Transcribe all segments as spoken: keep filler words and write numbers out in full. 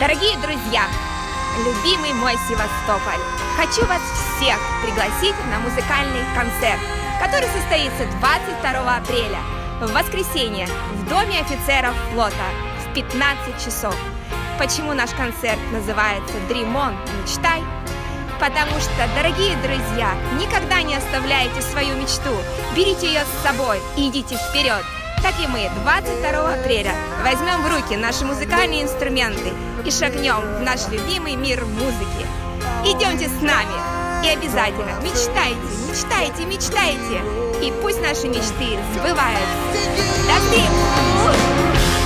Дорогие друзья, любимый мой Севастополь, хочу вас всех пригласить на музыкальный концерт, который состоится двадцать второго апреля, в воскресенье, в Доме офицеров флота в пятнадцать часов. Почему наш концерт называется Dream On, мечтай? Потому что, дорогие друзья, никогда не оставляйте свою мечту, берите ее с собой и идите вперед. Так и мы двадцать второго апреля возьмем в руки наши музыкальные инструменты и шагнем в наш любимый мир музыки. Идемте с нами и обязательно мечтайте, мечтайте, мечтайте. И пусть наши мечты сбываются. До встречи!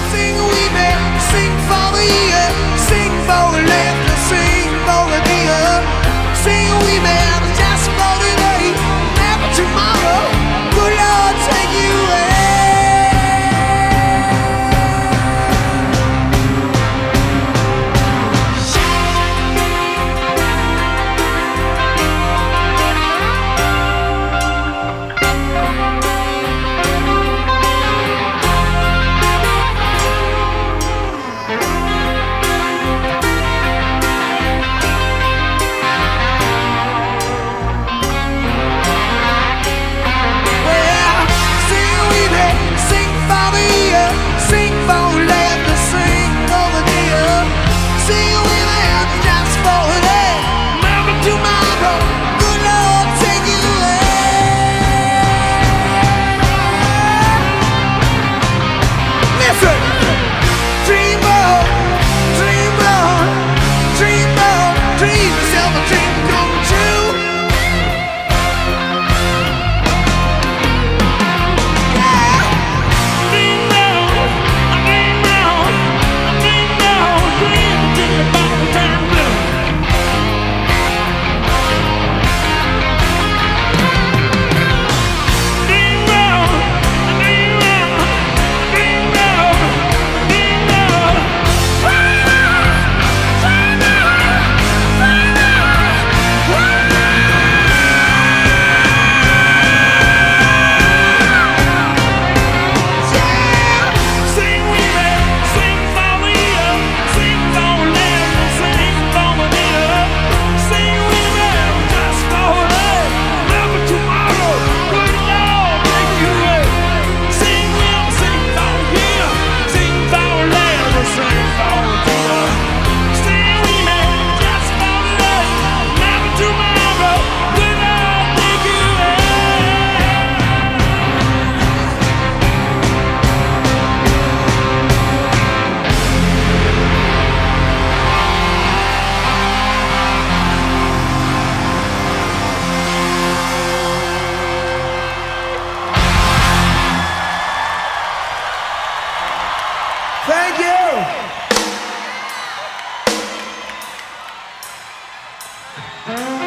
Thank you.